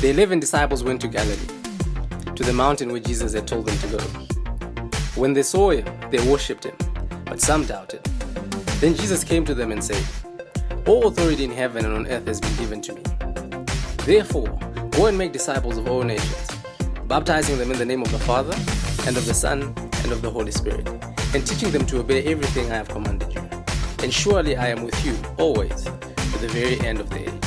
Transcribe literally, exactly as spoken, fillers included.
The eleven disciples went to Galilee, to the mountain where Jesus had told them to go. When they saw him, they worshipped him, but some doubted. Then Jesus came to them and said, "All authority in heaven and on earth has been given to me. Therefore, go and make disciples of all nations, baptizing them in the name of the Father, and of the Son, and of the Holy Spirit, and teaching them to obey everything I have commanded you. And surely I am with you always, to the very end of the age."